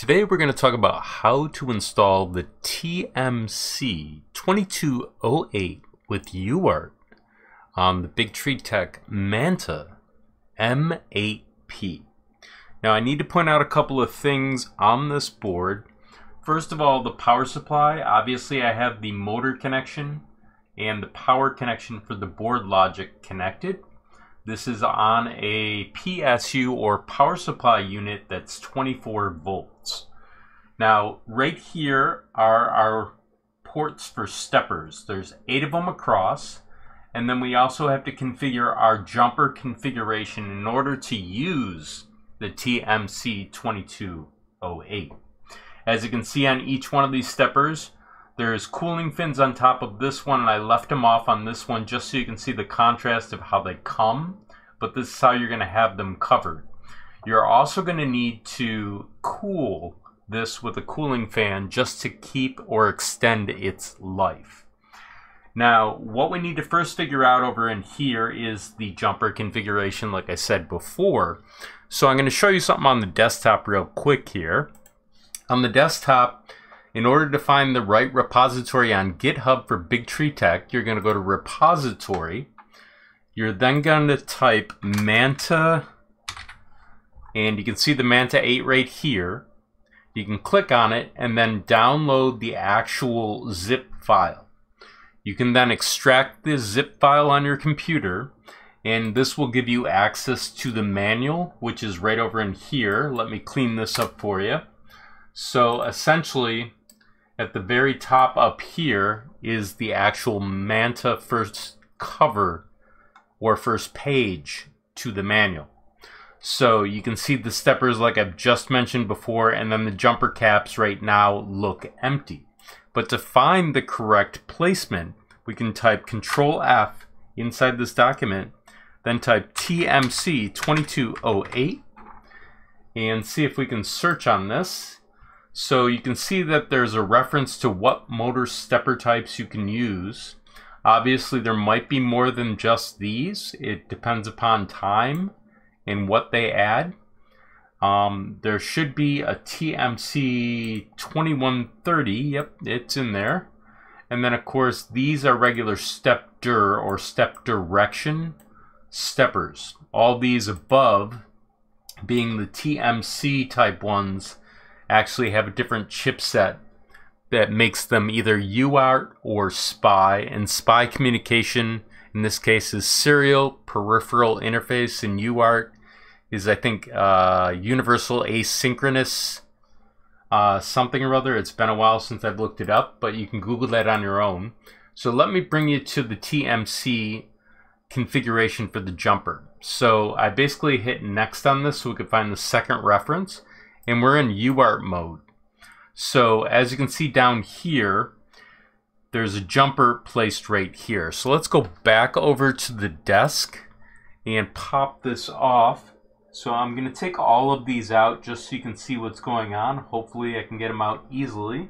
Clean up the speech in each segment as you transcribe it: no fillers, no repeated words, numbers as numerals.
Today we're going to talk about how to install the TMC2208 with UART on the Big Tree Tech Manta M8P. Now I need to point out a couple of things on this board. First of all, the power supply. Obviously I have the motor connection and the power connection for the board logic connected. This is on a PSU or power supply unit that's 24 volts. Now right here are our ports for steppers. There's 8 of them across, and then we also have to configure our jumper configuration in order to use the TMC2208. As you can see on each one of these steppers, there's cooling fins on top of this one, and I left them off on this one just so you can see the contrast of how they come, but this is how you're going to have them covered. You're also going to need to cool this with a cooling fan just to keep or extend its life. Now, what we need to first figure out over in here is the jumper configuration, like I said before. So I'm going to show you something on the desktop real quick here. On the desktop, in order to find the right repository on GitHub for Big Tree Tech, you're going to go to repository. You're then going to type Manta, and you can see the Manta 8 right here. You can click on it and then download the actual zip file. You can then extract this zip file on your computer, and this will give you access to the manual, which is right over in here. Let me clean this up for you. So essentially, at the very top up here is the actual Manta first cover or first page to the manual. So you can see the steppers like I've just mentioned before, and then the jumper caps right now look empty. But to find the correct placement, we can type Control F inside this document, then type TMC2208 and see if we can search on this. So you can see that there's a reference to what motor stepper types you can use. Obviously there might be more than just these. It depends upon time and what they add. There should be a TMC2130. Yep, it's in there. And then of course these are regular step dir or step direction steppers. All these above, being the TMC type ones, actually have a different chipset that makes them either UART or SPI, and SPI communication in this case is serial peripheral interface, and UART is, I think, universal asynchronous something or other. It's been a while since I've looked it up, but you can Google that on your own. So let me bring you to the TMC configuration for the jumper. So I basically hit next on this so we could find the second reference, and we're in UART mode. So as you can see down here, there's a jumper placed right here. So let's go back over to the desk and pop this off. So I'm going to take all of these out just so you can see what's going on. Hopefully I can get them out easily.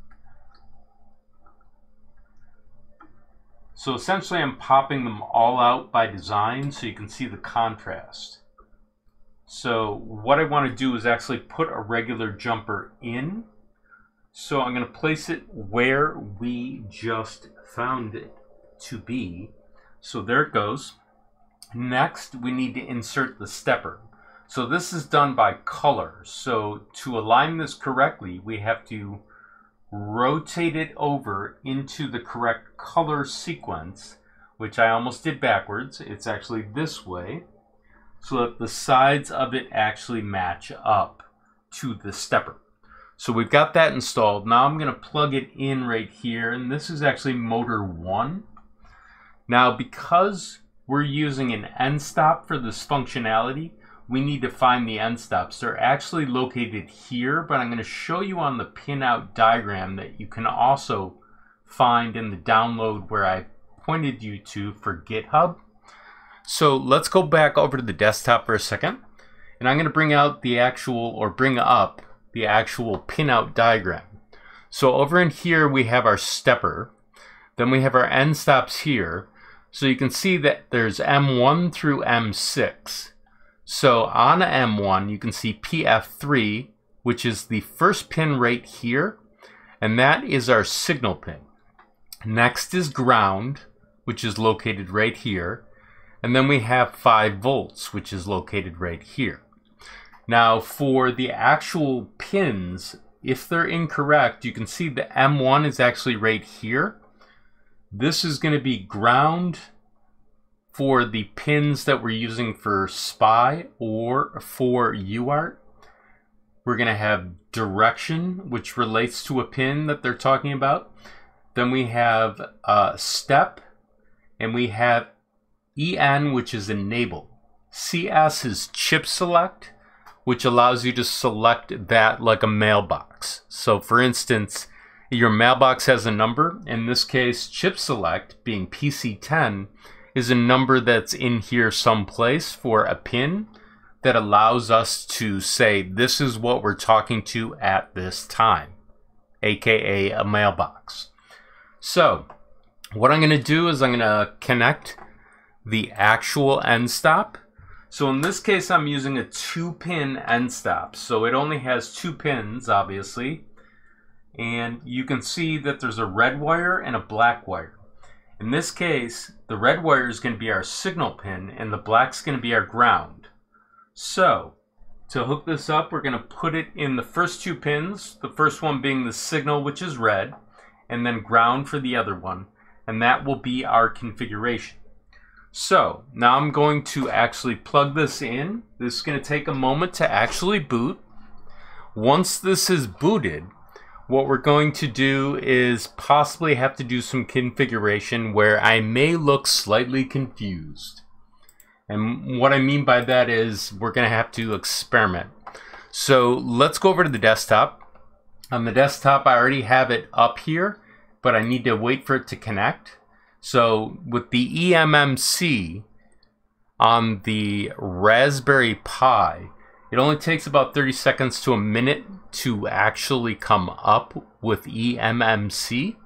So essentially I'm popping them all out by design so you can see the contrast. So what I want to do is actually put a regular jumper in. So I'm going to place it where we just found it to be. So there it goes. Next, we need to insert the stepper. So this is done by color. So to align this correctly, we have to rotate it over into the correct color sequence, which I almost did backwards. It's actually this way, so that the sides of it actually match up to the stepper. So we've got that installed. Now I'm going to plug it in right here, and this is actually motor 1. Now because we're using an end stop for this functionality, we need to find the end stops. They're actually located here, but I'm going to show you on the pinout diagram that you can also find in the download where I pointed you to for GitHub. So let's go back over to the desktop for a second, and I'm going to bring out the actual, or bring up the actual pinout diagram. So over in here we have our stepper, then we have our end stops here. So you can see that there's M1 through M6. So on M1 you can see PF3, which is the first pin right here, and that is our signal pin. Next is ground, which is located right here, and then we have 5 volts, which is located right here. Now for the actual pins, if they're incorrect, you can see the M1 is actually right here. This is going to be ground for the pins that we're using for SPI or for UART. We're going to have direction, which relates to a pin that they're talking about. Then we have step, and we have EN, which is enable. CS is chip select, which allows you to select that like a mailbox. So for instance, your mailbox has a number. In this case, chip select, being PC10, is a number that's in here someplace for a pin that allows us to say this is what we're talking to at this time, aka a mailbox. So what I'm going to do is I'm going to connect the actual end stop. So in this case, I'm using a 2-pin end stop. So it only has 2 pins, obviously. And you can see that there's a red wire and a black wire. In this case, the red wire is going to be our signal pin and the black's going to be our ground. So to hook this up, we're going to put it in the first 2 pins, the first one being the signal, which is red, and then ground for the other one, and that will be our configuration. So now I'm going to actually plug this in. This is going to take a moment to actually boot. Once this is booted, what we're going to do is possibly have to do some configuration where I may look slightly confused. And what I mean by that is we're going to have to experiment. So let's go over to the desktop. On the desktop, I already have it up here, but I need to wait for it to connect. So with the eMMC on the Raspberry Pi, it only takes about 30 seconds to a minute to actually come up with eMMC.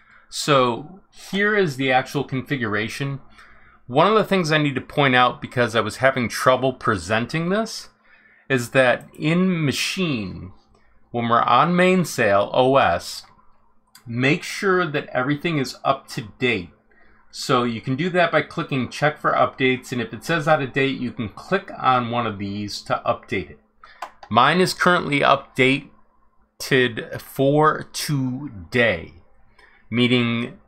So here is the actual configuration. One of the things I need to point out, because I was having trouble presenting this, is that in Machine, when we're on Mainsail OS, make sure that everything is up to date. So you can do that by clicking check for updates, and if it says out of date, you can click on one of these to update it. Mine is currently updated for today, meaning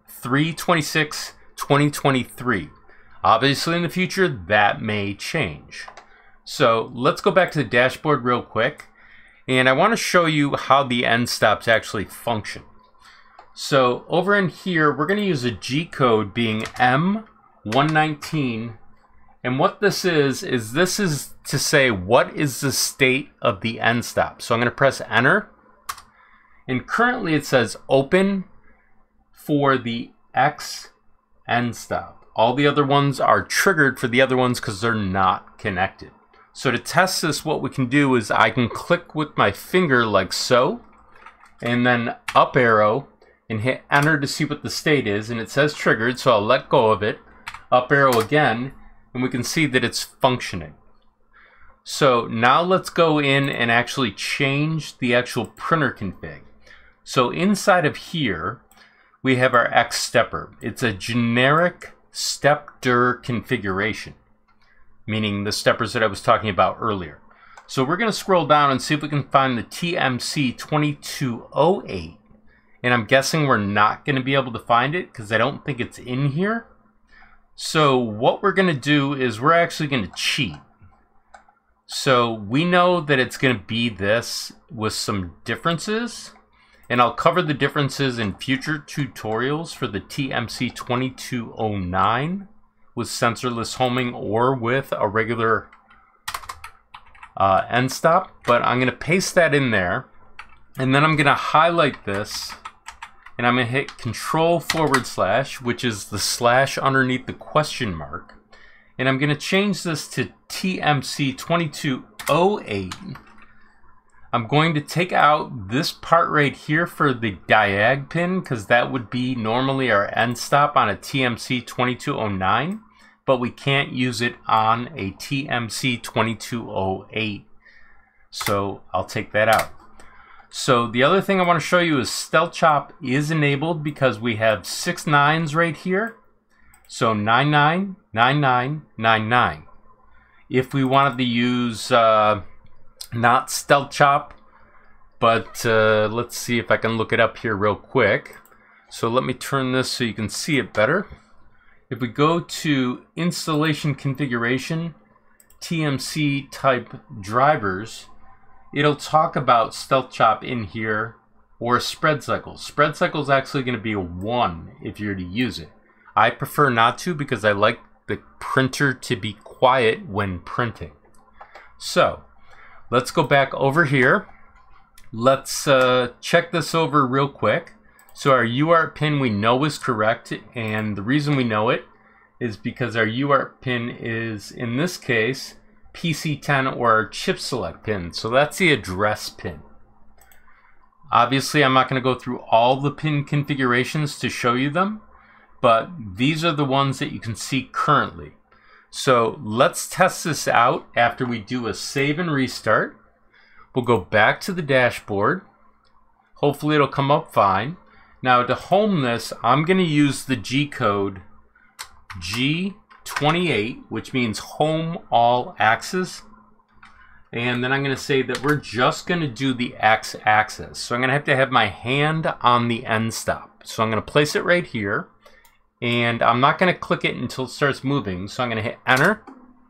3/26/2023. Obviously in the future that may change. So let's go back to the dashboard real quick, and I want to show you how the end stops actually function. So over in here, we're going to use a G code being M119. And what this is this is to say what is the state of the end stop. So I'm going to press enter. And currently it says open for the X end stop. All the other ones are triggered for the other ones because they're not connected. So to test this, what we can do is I can click with my finger like so, and then up arrow, and hit enter to see what the state is, and it says triggered, so I'll let go of it, up arrow again, and we can see that it's functioning. So now let's go in and actually change the actual printer config. So inside of here, we have our X stepper. It's a generic step-dir configuration, meaning the steppers that I was talking about earlier. So we're going to scroll down and see if we can find the TMC2208. And I'm guessing we're not going to be able to find it because I don't think it's in here. So what we're going to do is we're actually going to cheat. So we know that it's going to be this with some differences. And I'll cover the differences in future tutorials for the TMC2209 with sensorless homing or with a regular end stop. But I'm going to paste that in there. And then I'm going to highlight this. And I'm going to hit Control/, which is the slash underneath the question mark. And I'm going to change this to TMC2208. I'm going to take out this part right here for the diag pin, because that would be normally our end stop on a TMC2209, but we can't use it on a TMC2208. So I'll take that out. So the other thing I want to show you is Stealth Chop is enabled because we have 6 9s right here. So 99, 99, 99. If we wanted to use not Stealth Chop, but let's see if I can look it up here real quick. So let me turn this so you can see it better. If we go to installation configuration, TMC type drivers, it'll talk about Stealth Chop in here, or spread cycle. Spread cycle is actually going to be a 1 if you're to use it. I prefer not to because I like the printer to be quiet when printing. So let's go back over here. Let's check this over real quick. So our UART pin we know is correct, and the reason we know it is because our UART pin is, in this case, PC10 or our chip select pin. So that's the address pin. Obviously, I'm not going to go through all the pin configurations to show you them, but these are the ones that you can see currently. So let's test this out after we do a save and restart. We'll go back to the dashboard. Hopefully it'll come up fine. Now to home this, I'm going to use the G code G28, which means home all axis. And then I'm going to say that we're just going to do the X axis. So I'm going to have my hand on the end stop. So I'm going to place it right here. And I'm not going to click it until it starts moving. So I'm going to hit enter.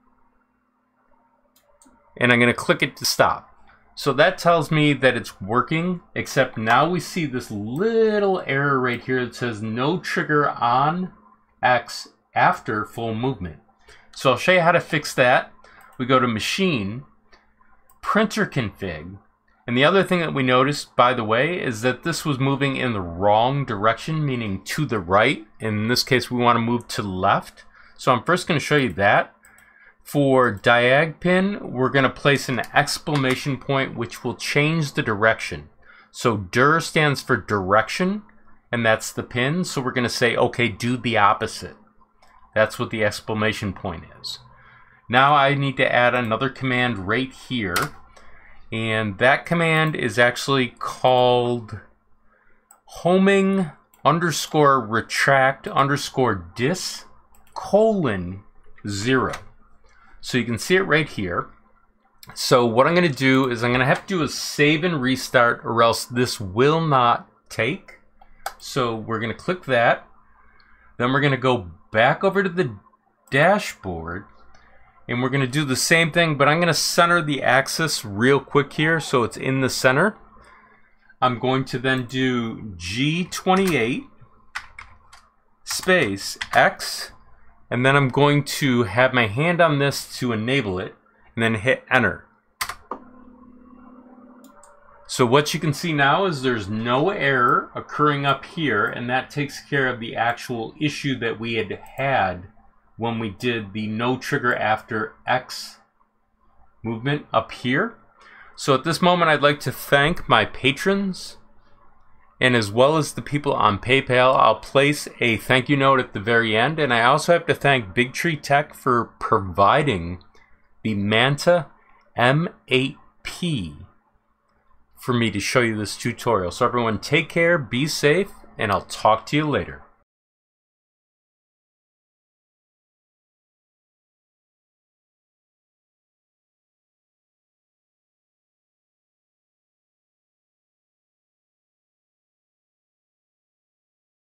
And I'm going to click it to stop. So that tells me that it's working, except now we see this little error right here that says no trigger on X after full movement. So I'll show you how to fix that. We go to machine, printer config, and the other thing that we noticed, by the way, is that this was moving in the wrong direction, meaning to the right. In this case, we want to move to the left. So I'm first going to show you that. For diag pin, we're going to place an exclamation point, which will change the direction. So dir stands for direction, and that's the pin. So we're going to say, okay, do the opposite. That's what the exclamation point is. Now I need to add another command right here. And that command is actually called homing underscore retract underscore dis colon 0. So you can see it right here. So what I'm going to do is I'm going to have to do a save and restart, or else this will not take. So we're going to click that. Then we're going to go back over to the dashboard. And we're going to do the same thing, but I'm going to center the axis real quick here so it's in the center. I'm going to then do G28 space X, and then I'm going to have my hand on this to enable it, and then hit enter. So what you can see now is there's no error occurring up here, and that takes care of the actual issue that we had when we did the no trigger after X movement up here. So at this moment, I'd like to thank my patrons, and as well as the people on PayPal. I'll place a thank you note at the very end, and I also have to thank Big Tree Tech for providing the Manta M8P for me to show you this tutorial. So everyone, take care, be safe, and I'll talk to you later.